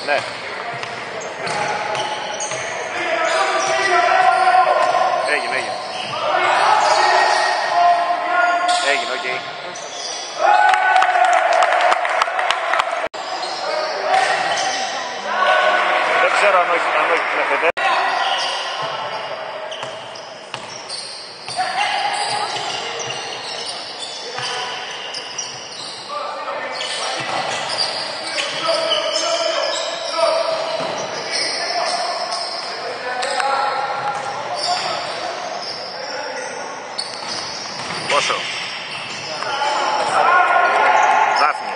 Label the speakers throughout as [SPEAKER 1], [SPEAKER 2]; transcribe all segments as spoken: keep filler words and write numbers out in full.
[SPEAKER 1] Ναι. Έγινε, έγινε. Έγινε, οκ. Okay. Δεν ξέρω αν όχι, αν όχι βλέπετε. Πόσο? Δάφνη.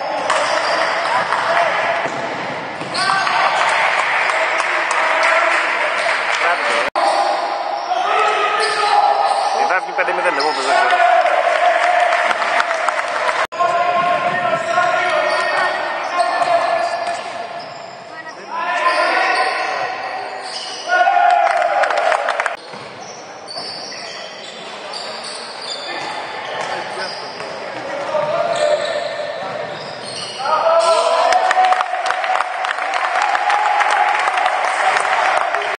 [SPEAKER 1] Η Δάφνη πέντε μηδέν, εγώ δεν ξέρω.